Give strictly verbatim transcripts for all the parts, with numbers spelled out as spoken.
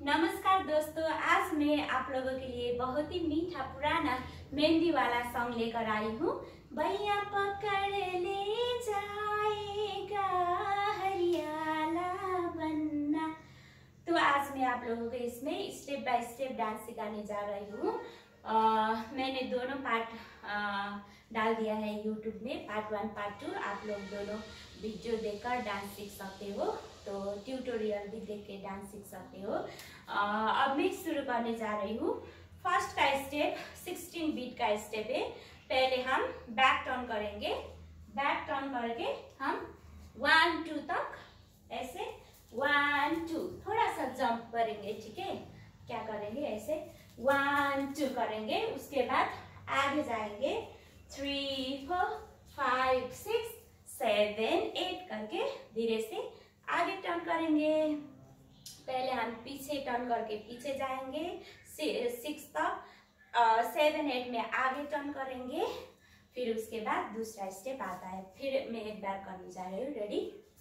नमस्कार दोस्तों, आज मैं आप लोगों के लिए बहुत ही मीठा पुराना मेहंदी वाला सॉन्ग लेकर आई हूँ। भैया पकड़ ले जाएगा हरियाला बनना। तो आज मैं आप लोगों को इसमें स्टेप बाय स्टेप डांस सिखाने जा रही हूँ। मैंने दोनों पार्ट डाल दिया है यूट्यूब में, पार्ट वन पार्ट टू। आप लोग दोनों वीडियो देखकर डांस सीख सकते हो, तो ट्यूटोरियल भी देख के डांस सीख सकते हो। आ, अब मैं शुरू करने जा रही हूँ। फर्स्ट का स्टेप सिक्सटीन बीट का स्टेप है। पहले हम बैक टर्न करेंगे, बैक टर्न करके हम वन टू तक ऐसे वन टू थोड़ा सा जंप करेंगे, ठीक है। क्या करेंगे, ऐसे वन टू करेंगे। उसके बाद आगे जाएंगे three four five six seven eight करके धीरे से आगे टर्न करेंगे। पहले हम पीछे टर्न करके पीछे जाएंगे सिक्स तक, सेवन एट में आगे टर्न करेंगे। फिर उसके बाद दूसरा स्टेप आता है। फिर मैं एक बार करने जा रही हूँ। Ready,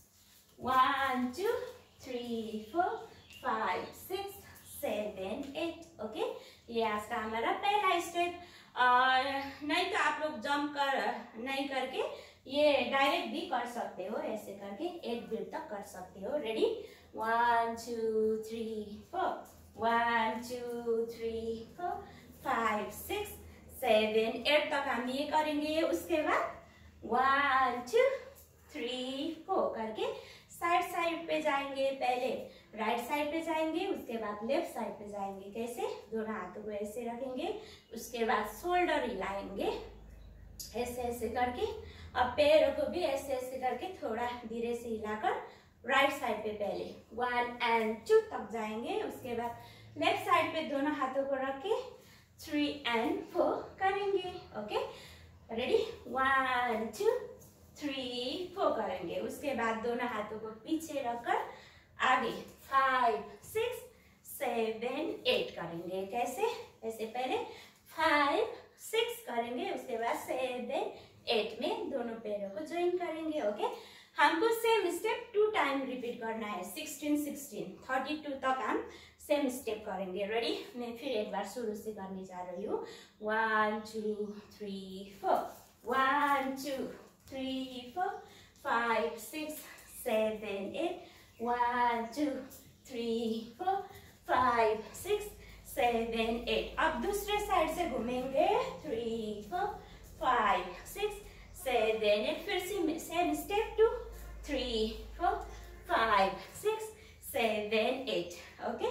one two three four five six seven eight. Okay, ये आज का हमारा पहला स्टेप। नहीं तो आप लोग जंप कर नहीं करके ये डायरेक्ट भी कर सकते हो, ऐसे करके एट बीट तक कर सकते हो। Ready, one two three four, one two three four five six seven eight तक हम ये करेंगे। उसके बाद वन टू थ्री फोर करके साइड साइड पे जाएंगे। पहले राइट साइड पे जाएंगे, उसके बाद लेफ्ट साइड पे जाएंगे। कैसे, दोनों हाथों को ऐसे रखेंगे, उसके बाद शोल्डर हिलाएंगे ऐसे ऐसे करके। अब पैरों को भी ऐसे ऐसे करके थोड़ा धीरे से हिलाकर राइट साइड पे पहले वन एंड टू तक जाएंगे। उसके बाद लेफ्ट साइड पे दोनों हाथों को रख के थ्री एंड फोर करेंगे। Okay, ready, one two three four करेंगे। उसके बाद दोनों हाथों को पीछे रखकर आगे फाइव सिक्स सेवन एट करेंगे। कैसे, ऐसे पहले फाइव सिक्स करेंगे, उसके बाद सेवन एट में दोनों पैरों को ज्वाइन करेंगे। ओके, हमको same step two time repeat करना है। सिक्सटीन सिक्सटीन थर्टी टू तक हम सेम स्टेप करेंगे। रेडी, मैं फिर एक बार शुरू से करने जा रही हूँ। One two three four, one two three four five six seven eight, one two three four five six seven eight. अब दूसरे साइड से घूमेंगे, three four five six seven eight. फिर से same step two three four five six seven eight. Okay,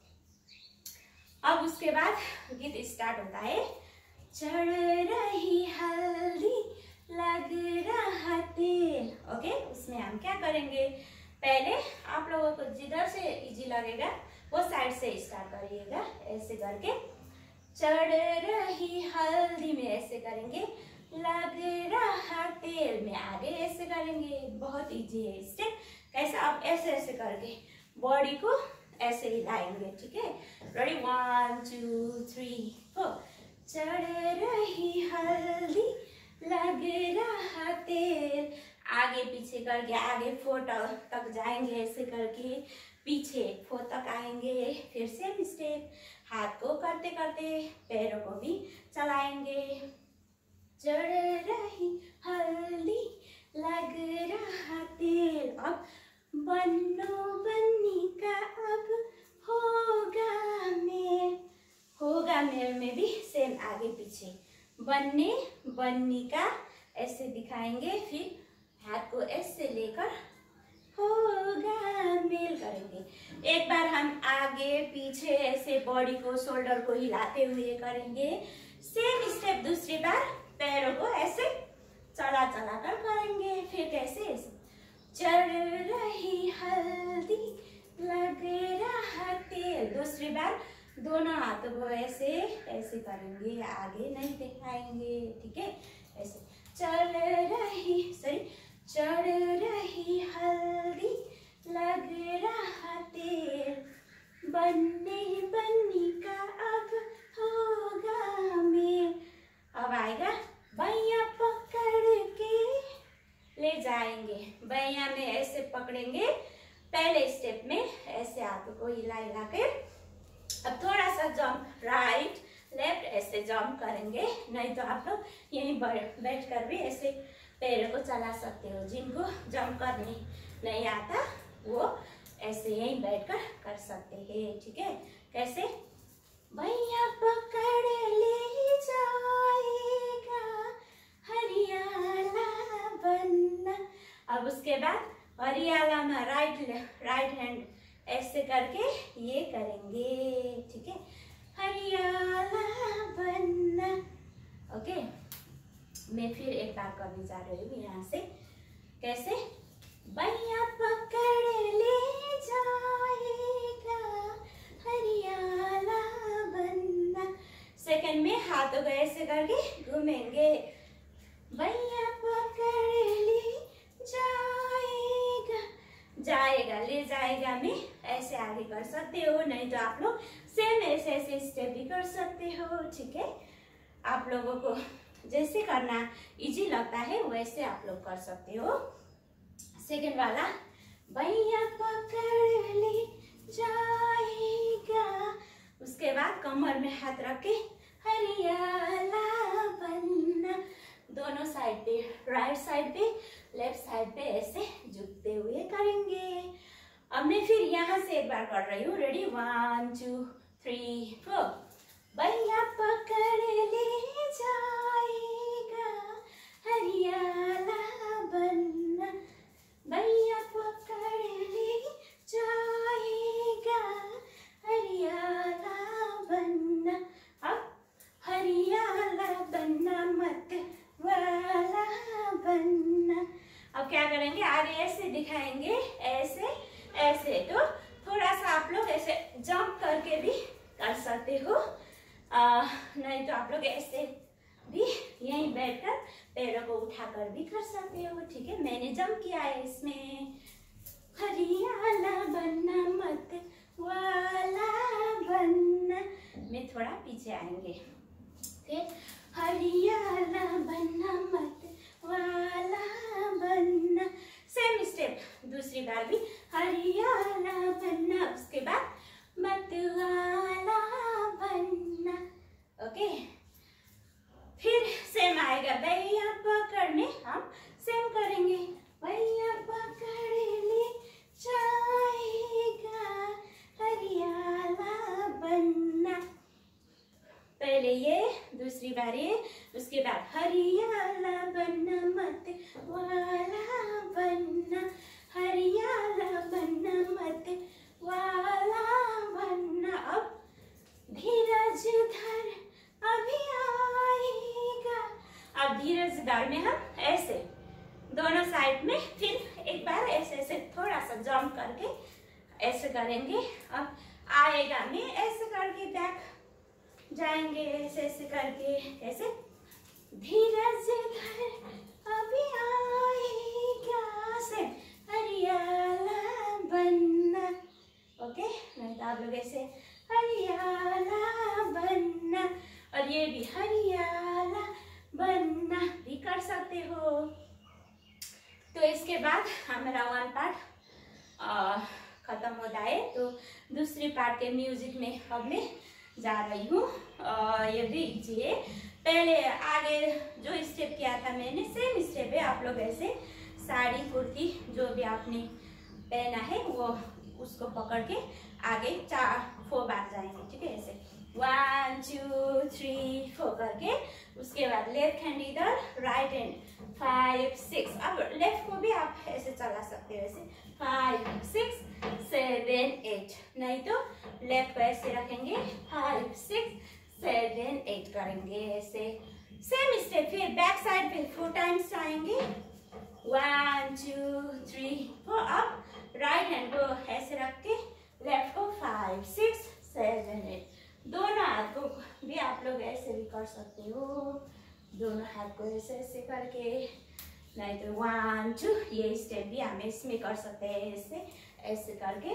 अब उसके बाद गीत स्टार्ट होता है। चढ़ रही हल्दी लग रहा तेल। ओके, उसमें हम क्या करेंगे, पहले आप लोगों को जिधर से इजी लगेगा वो साइड से स्टार्ट करिएगा। ऐसे करके चढ़ रही हल्दी में ऐसे करेंगे, लग रहा तेल में आगे ऐसे करेंगे। बहुत इजी है स्टेप। कैसे, आप ऐसे ऐसे करके बॉडी को ऐसे हिलाएंगे, ठीक है। Ready, one two three four, चढ़ रही हल्दी लग रहा तेल। आगे पीछे करके आगे फोर तक जाएंगे, ऐसे करके पीछे फोर तक आएंगे। फिर सेम स्टेप, हाथ को करते करते पैरों को भी चलाएंगे। चढ़ रही हल्दी लग रहा तेल। अब बन्नो बन्नी का अब होगा मेल। होगा मेल में भी सेम आगे पीछे बन्ने बन्नी का ऐसे दिखाएंगे। फिर हाथ को ऐसे लेकर होगा मेल करेंगे। एक बार हम आगे पीछे ऐसे बॉडी को शोल्डर को हिलाते हुए करेंगे। सेम स्टेप दूसरी बार पैरों को ऐसे चला चला कर करेंगे। फिर कैसे, चढ़ रही हल्दी लग रहा तेल। दूसरी बार दोनों हाथों को ऐसे ऐसे करेंगे, आगे नहीं दिखाएंगे, ठीक है। ऐसे चढ़ रही सॉरी चढ़ रही हल्दी लग रहा तेल, बनने बन्नी का अब होगा मेल। अब आएगा भैया पकड़ के ले जाएंगे। भैया में ऐसे पकड़ेंगे। पहले स्टेप में ऐसे हाथों को हिला हिला कर अब थोड़ा सा जंप राइट लेफ्ट ऐसे जंप करेंगे, नहीं तो आप लोग यहीं बैठ कर भी ऐसे पैरों को चला सकते हो। जिनको जंप करने नहीं आता वो ऐसे यहीं बैठकर कर सकते हैं, ठीक है। कैसे? भैया पकड़ ले जाएगा हरियाला बनना। अब उसके बाद हरियाला में राइट राइट हैंड ऐसे करके ये करेंगे, ठीक है। हरियाला बनना। ओके, मैं फिर एक बार करने जा रही हूँ यहाँ से। कैसे? भैया पकड़ ले जाएगा हरियाला बनना। सेकंड में हाथों को ऐसे करके घूमेंगे। भैया पकड़ ले जाएगा, जाएगा ले जाएगा में ऐसे आगे कर सकते हो, नहीं तो आप लोग सेम ऐसे ऐसे स्टेप भी कर सकते हो, ठीक है। आप लोगों को जैसे करना इजी लगता है वैसे आप लोग कर सकते हो। सेकंड वाला, भैया पकड़ ले जाएगा, उसके बाद कमर में हाथ रख के हरियाला बनना। दोनों साइड पे, राइट साइड पे लेफ्ट साइड पे ऐसे झुकते हुए करेंगे। अब मैं फिर यहाँ से एक बार कर रही हूँ। Ready? One two three four. भैया पकड़ ले जाएगा हरियाला बनना। भैया पकड़ ले जाएगा हरियाला बनना। अब हरियाला बनना मत वाला बनना। अब क्या करेंगे? आगे ऐसे दिखाएंगे, ऐसे ऐसे। तो थोड़ा सा आप लोग ऐसे जंप करके भी कर सकते हो, आ, नहीं तो आप लोग ऐसे भी यहीं बैठकर पैरों को उठाकर भी कर सकते हो, ठीक है। मैंने जंप किया है इसमें। हरियाला बनना मत वाला बनना। मैं थोड़ा पीछे आएंगे, फिर हरियाला बनना मत वाला बनना। सेम स्टेप दूसरी बार भी हरियाला बनना, उसके बाद मत वाला बनना। ओके, फिर सेम आएगा। भैया पकड़ने हम सेम करेंगे। भैया पकड़ ले जाएगा हरियाला बनना। पहले ये, दूसरी बार ये, उसके बाद हरियाला बनना मत वाला बनना। हरियाला बनना मत वाला बनना। अब धीरज धर अभी आएगा। अब धीरज धर में हम ऐसे दोनों साइड में फिर एक बार ऐसे ऐसे थोड़ा सा जंप करके ऐसे करेंगे। अब आएगा में ऐसे करके बैक जाएंगे, ऐसे ऐसे करके। ऐसे धीरज धर अभी आएगा से हरियाला बनना। ओके, नहीं तो आप लोग ऐसे हरियाला बनना, और ये भी हरियाला बनना भी कर सकते हो। तो इसके बाद हमारा वन पार्ट खत्म होता है, तो दूसरी पार्ट के म्यूजिक में अब मैं जा रही हूँ। ये देखिए, पहले आगे जो स्टेप किया था मैंने सेम स्टेप है। आप लोग ऐसे साड़ी कुर्ती जो भी आपने पहना है वो उसको पकड़ के आगे चार फोर बार जाएंगे, ठीक है। ऐसे वन टू थ्री फोर करके, उसके बाद लेफ्ट हैंड इधर, राइट हैंड फाइव सिक्स। अब लेफ्ट को भी आप ऐसे चला सकते हो, ऐसे फाइव सिक्स सेवन एट, नहीं तो लेफ्ट को ऐसे रखेंगे, फाइव सिक्स सेवन एट करेंगे ऐसे। सेम स्टेप फिर बैक साइड पे फोर टाइम्स आएंगे। One two three four. अब राइट हैंड को ऐसे रख के लेफ्ट को फाइव सिक्स सेवन एट। दोनों हाथ को भी आप लोग ऐसे भी कर सकते हो, दोनों हाथ को ऐसे ऐसे करके, नहीं तो वन टू। ये स्टेप भी हम इसमें कर सकते हैं, ऐसे ऐसे करके।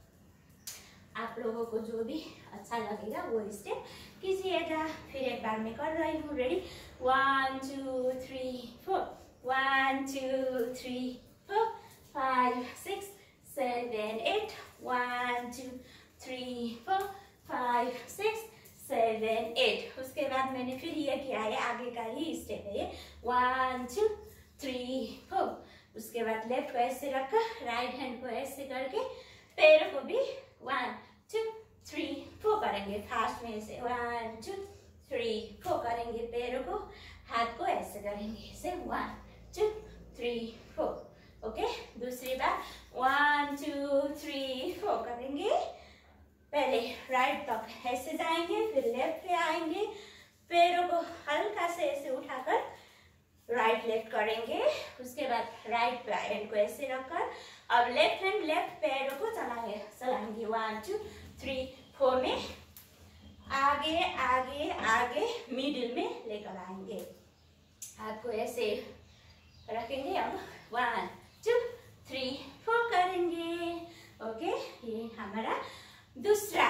आप लोगों को जो भी अच्छा लगेगा वो स्टेप कीजिएगा। फिर एक बार मैं कर रही हूँ। Ready? One two three four. One two three four five six seven eight. One two three four five seven eight. उसके बाद मैंने फिर ये किया है, आगे का ही स्टेप है ये, वन टू थ्री फोर। उसके बाद लेफ्ट को ऐसे रखकर राइट हैंड को ऐसे करके पैरों को भी वन टू थ्री फोर करेंगे। फास्ट में ऐसे वन टू थ्री फोर करेंगे, पैरों को हाथ को ऐसे करेंगे, ऐसे one two three four. Okay, दूसरी बार वन टू थ्री फोर करेंगे। पहले राइट तक ऐसे जाएंगे, फिर लेफ्ट पे आएंगे, पैरों को हल्का से ऐसे उठाकर राइट लेफ्ट करेंगे। उसके बाद राइट हैंड को ऐसे रखकर अब लेफ्ट हैंड लेफ्ट पैरों को चलाएंगे चलाएंगे वन टू थ्री फोर में आगे आगे आगे मिडिल में लेकर आएंगे। हाथ को ऐसे रखेंगे, अब वन टू थ्री फोर करेंगे। ओके, ये हमारा दूसरा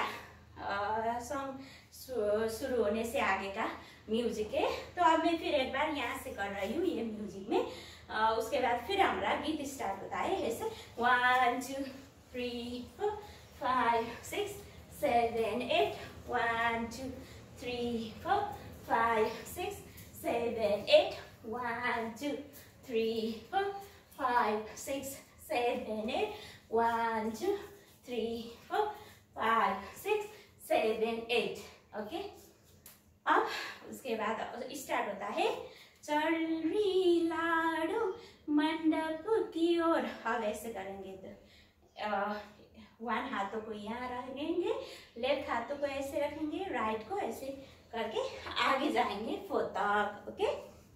सॉन्ग शुरू होने से आगे का म्यूजिक है। तो अब मैं फिर एक बार यहाँ से कर रही हूँ ये म्यूजिक में, आ, उसके बाद फिर हमारा गीत स्टार्ट होता है ऐसे one two three four five six seven eight, one two three four five six seven eight, one two three four five six seven eight, one two three four five six seven eight. Okay, अब उसके बाद start होता है चल रही लाडो मंडप की ओर। अब ऐसे करेंगे तो वन हाथों को यहाँ रखेंगे, लेफ्ट हाथों को ऐसे रखेंगे, राइट को ऐसे करके आगे जाएंगे फोर तक। ओके,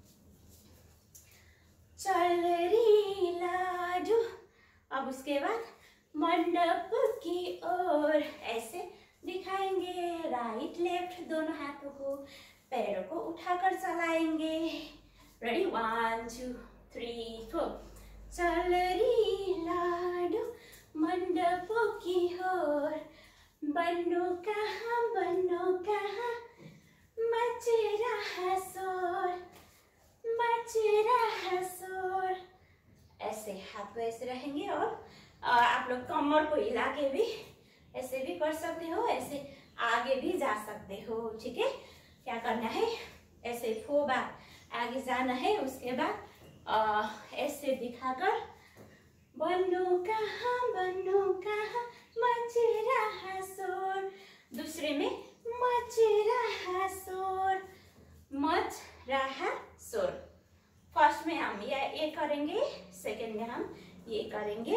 चल रही लाडो। अब उसके बाद मंडप की ओर ऐसे दिखाएंगे, राइट लेफ्ट दोनों हाथों को, पैरों को उठाकर चलाएंगे। Ready, one two three four. चल रही लाडो मंडप की ओर, बनो कहाँ बनो कहाँ मच रहा शोर मच रहा शोर। ऐसे हाथ को ऐसे रहेंगे और आ, आप लोग कमर को हिला के भी ऐसे भी कर सकते हो, ऐसे आगे भी जा सकते हो। ठीक है, क्या करना है, ऐसे फोर बार आगे जाना है। उसके बाद आ, ऐसे दिखाकर बनो कहाँ बनो कहाँ मच रहा शोर, दूसरे में मच रहा शोर मच रहा शोर। फर्स्ट में हम ये ये करेंगे, सेकंड में हम ये करेंगे,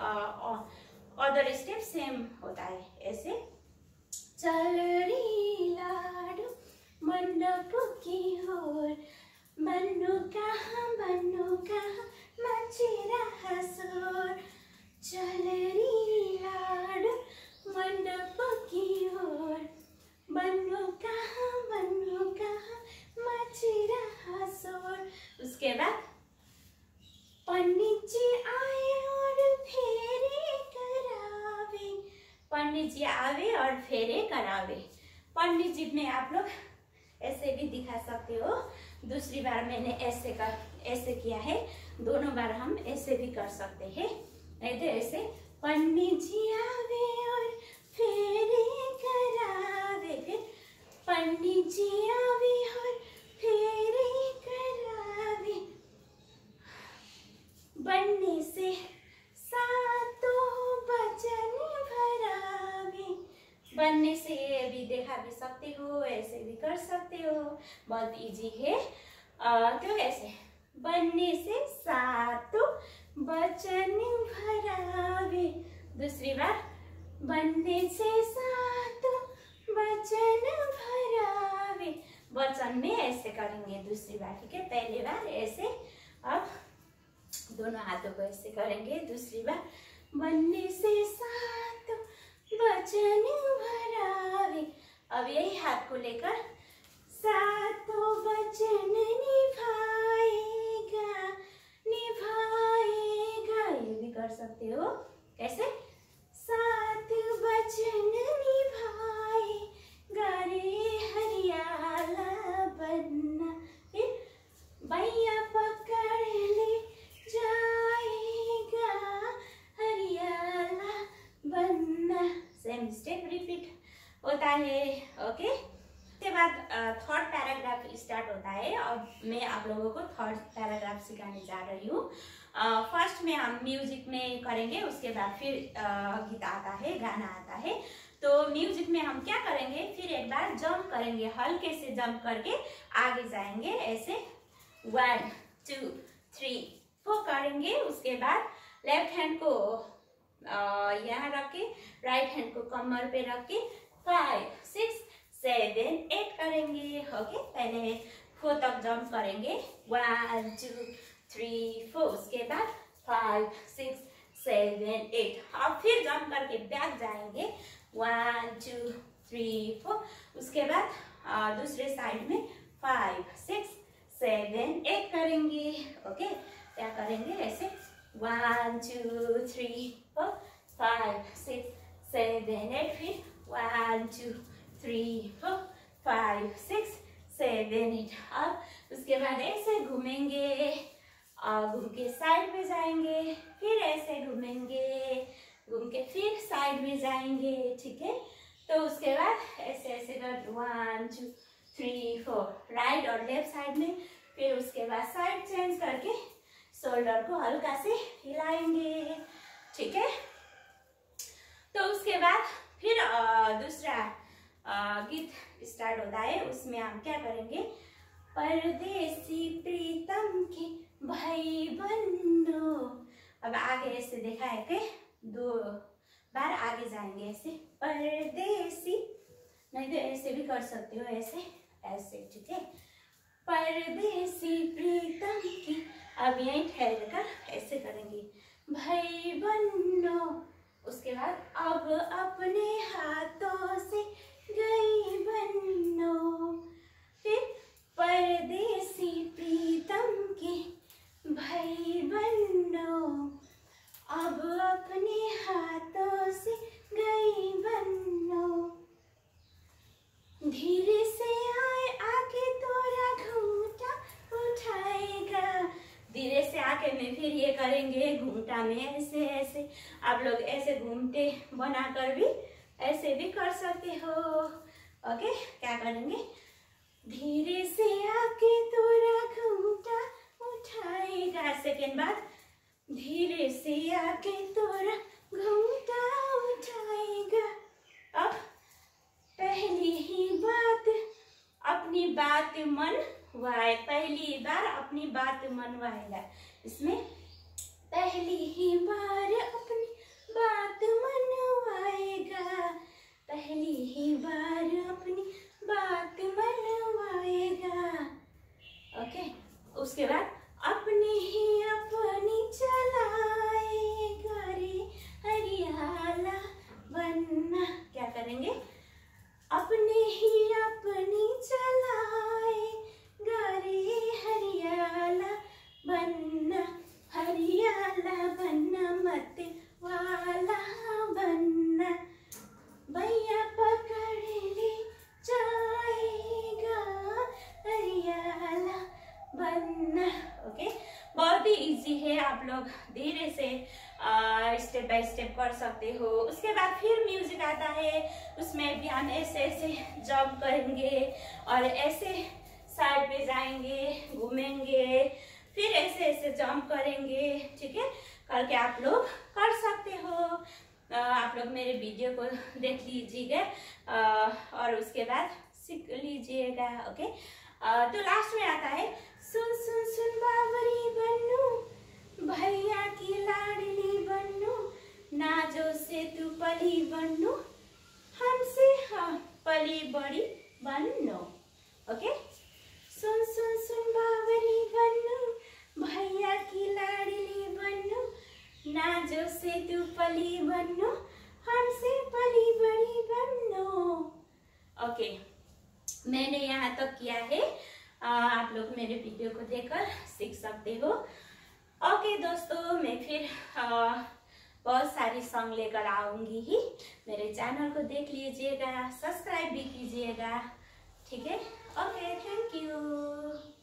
अदर स्टेप सेम होता है ऐसे। चल रही लाडो मंडप की ओर, बनो कहाँ बनो कहाँ मच रहा शोर। चल रही लाडो मंडप की ओर, बनो कहाँ बनो कहाँ मच रहा शोर। उसके बाद पंडित जी आए और फेरे करावे, पंडित जी आवे और फेरे करावे। पंडित जी में आप लोग ऐसे भी दिखा सकते हो। दूसरी बार मैंने ऐसे कर ऐसे किया है, दोनों बार हम ऐसे भी कर सकते हैं। नहीं तो ऐसे पंडित जी आवे और फेरे करावे, फिर पंडित जी आवे और फेरे करावे, बनने से सातों वचन भरावे। बनने से ये भी देखा भी सकते हो, ऐसे भी कर सकते हो, बहुत इजी है। आ, तो ऐसे बनने से सातों वचन भरावे। दूसरी बार बनने से सातों वचन भरावे, वचन में ऐसे करेंगे दूसरी बार। ठीक है, पहली बार ऐसे, अब दोनों हाथों को ऐसे करेंगे। दूसरी बार बनने से सात वचन भरावे, अब यही हाथ को लेकर सातों वचन निभाएगा निभाएगा, ये भी कर सकते हो। कैसे, सात वचन निभाएगा रे हरियाला बनना, फिर भैया पकड़ ले जाएगा हरियाला बनना। सेम स्टेप रिपीट होता है। ओके, उसके बाद थर्ड पैराग्राफ स्टार्ट होता है और मैं आप लोगों को थर्ड पैराग्राफ सिखाने जा रही हूँ। फर्स्ट में हम म्यूजिक में करेंगे, उसके बाद फिर गीत आता है, गाना आता है। तो म्यूजिक में हम क्या करेंगे, फिर एक बार जंप करेंगे, हल्के से जंप करके आगे जाएंगे ऐसे, वन टू थ्री फोर करेंगे। उसके बाद लेफ्ट हैंड को यहाँ रख के राइट हैंड को कमर पे रख के फाइव सिक्स सेवन एट करेंगे। ओके, पहले फोर तक जंप करेंगे, वन टू थ्री फोर। उसके बाद फाइव सिक्स सेवन एट। अब फिर जंप करके बैक जाएंगे, वन टू थ्री फोर। उसके बाद दूसरे साइड में फाइव सिक्स सेवन एट करेंगे। ओके, क्या करेंगे ऐसे, one two three four five six seven eight. फिर one two three four five six seven eight. अब उसके बाद ऐसे घूमेंगे और घूम के साइड में जाएंगे, फिर ऐसे घूमेंगे, घूम के फिर साइड में जाएंगे। ठीक है, तो उसके बाद ऐसे ऐसे कर one two three four right और लेफ्ट साइड में। फिर उसके बाद साइड चेंज करके शोल्डर को हल्का से हिलाएंगे। ठीक है, तो उसके बाद फिर दूसरा गीत स्टार्ट होता है, उसमें हम क्या करेंगे, परदेसी प्रीतम के भाई बन्नो। अब आगे ऐसे देखा है कि दो बार आगे जाएंगे ऐसे, परदेसी, नहीं तो ऐसे भी कर सकते हो, ऐसे ऐसे। ठीक है, परदेसी प्रीतम की, अब यही ठहर कर ऐसे करेंगे, भाई बन्नो। उसके बाद अब अपने हाथों से गई बन्नो। फिर परदेसी प्रीतम के भाई बन्नो, अब अपने हाथों से गई बन्नो। धीरे से आए आके तोरा घूंटा उठाएगा। धीरे से आके में फिर ये करेंगे घूंटा में ऐसे ऐसे। आप लोग ऐसे घूमते बनाकर भी ऐसे भी कर सकते हो। ओके, क्या करेंगे, धीरे से आके तोरा घूंटा उठाएगा। सेकेंड बार, धीरे से आके तोरा घूंटा उठाएगा। अब पहली ही बात अपनी बात मनवाए, पहली बार अपनी बात मनवाएगा। इसमें पहली ही बार अपनी बात मनवाएगा, पहली ही बार अपनी बात मनवाएगा। ओके, उसके बाद अपनी ही अपनी चलाएगा रे हरियाला बनना। क्या करेंगे, अपने ही अपनी चलाएगा रे हरियाला बनना, हरियाला बनना मत वाला बनना, भैया पकड़ ले जाएगा हरियाला बनना। ओके, बहुत ही इजी है, आप लोग धीरे से स्टेप बाय स्टेप कर सकते हो। उसके बाद फिर म्यूजिक आता है, उसमें भी हम ऐसे ऐसे जंप करेंगे और ऐसे साइड पे जाएंगे, घूमेंगे, फिर ऐसे ऐसे जंप करेंगे। ठीक है, करके आप लोग कर सकते हो। आप लोग मेरे वीडियो को देख लीजिएगा और उसके बाद सीख लीजिएगा। ओके, तो लास्ट में आता है, सुन सुन सुन बावरी बन्नू, भैया की लाडली बन्नू, नाजो से तू पली बन्नू, हमसे हाँ पली बड़ी बन्नो। ओके, सुन सुन सुन बावरी बन्नू, भैया की लाडली बन्नू, नाजो से तू पली बन्नो, हमसे पली बड़ी बन्नो। ओके, मैंने यहाँ तक किया है, आ, आप लोग मेरे वीडियो को देखकर सीख सकते हो। ओके दोस्तों, मैं फिर आ, बहुत सारी सॉन्ग लेकर आऊंगी ही। मेरे चैनल को देख लीजिएगा, सब्सक्राइब भी कीजिएगा। ठीक है, ओके, थैंक यू।